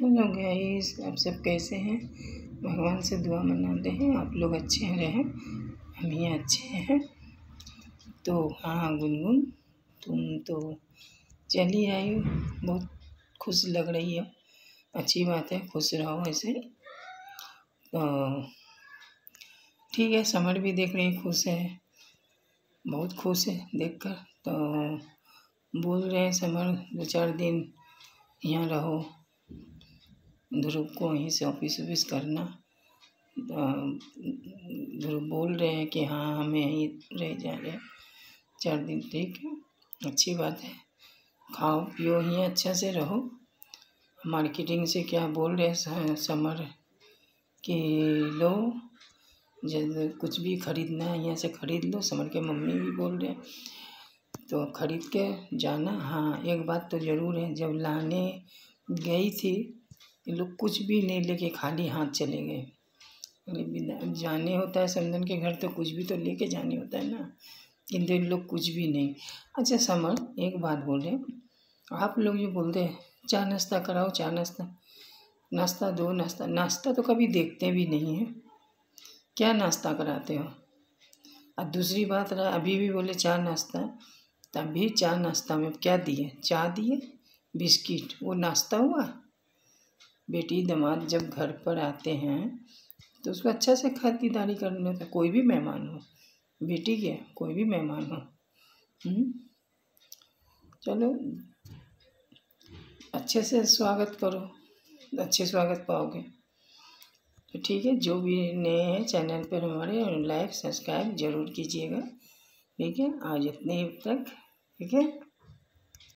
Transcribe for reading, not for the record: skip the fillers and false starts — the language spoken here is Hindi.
हेलो गाइस, आप सब कैसे हैं। भगवान से दुआ मनाते हैं आप लोग अच्छे रहें, हम ही अच्छे हैं। तो हाँ गुनगुन, तुम तो चली आई हो, बहुत खुश लग रही हो। अच्छी बात है, खुश रहो ऐसे। तो ठीक है, समर भी देख रही खुश है, बहुत खुश है देखकर। तो बोल रहे हैं समर 2-4 दिन यहाँ रहो, ध्रुव को वहीं से ऑफिस करना। ध्रुव बोल रहे हैं कि हाँ हमें यहीं रह जा रहे 4 दिन। ठीक है, अच्छी बात है। खाओ पियो ही, अच्छा से रहो। मार्केटिंग से क्या बोल रहे हैं समर कि लो, जब कुछ भी खरीदना है यहाँ से खरीद लो। समर के मम्मी भी बोल रहे हैं तो खरीद के जाना। हाँ एक बात तो ज़रूर है, जब लाने गई थी ये लोग कुछ भी नहीं लेके खाली हाथ चले गए। जाने होता है समधन के घर तो कुछ भी तो लेके जाने होता है ना, किंतु इन लोग कुछ भी नहीं। अच्छा समर, एक बात बोल रहे, आप लोग जो बोलते हैं चाय नाश्ता कराओ, चाय नाश्ता दो, नाश्ता तो कभी देखते भी नहीं है, क्या नाश्ता कराते हो। और दूसरी बात रहा, अभी भी बोले चाय नाश्ता, तभी चाय नाश्ता में क्या दिए, चाय दिए, बिस्किट, वो नाश्ता हुआ। बेटी दामाद जब घर पर आते हैं तो उसको अच्छा से खातिरदारी करना होता है, कोई भी मेहमान हो, बेटी के कोई भी मेहमान हो। चलो अच्छे से स्वागत करो, अच्छे स्वागत पाओगे। तो ठीक है, जो भी नए हैं चैनल पर हमारे, लाइक सब्सक्राइब ज़रूर कीजिएगा। ठीक है, आज इतने तक। ठीक है।